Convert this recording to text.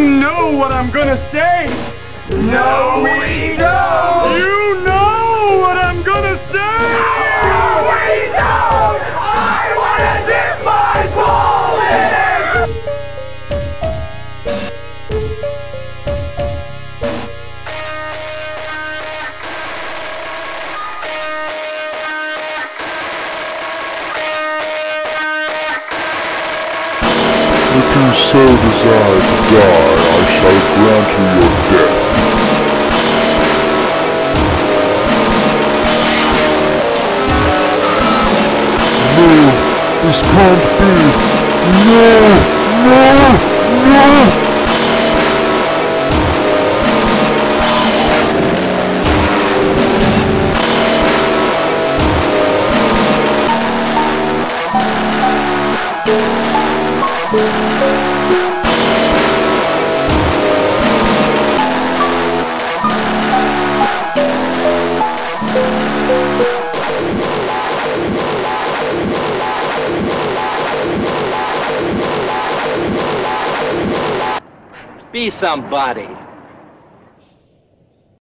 know what I'm gonna say. No, we don't. You know what I'm gonna say. No, we don't. I wanna dip my ball in. If you so desire to die, I shall grant you your death. No, this can't be. No, no, no! Be somebody.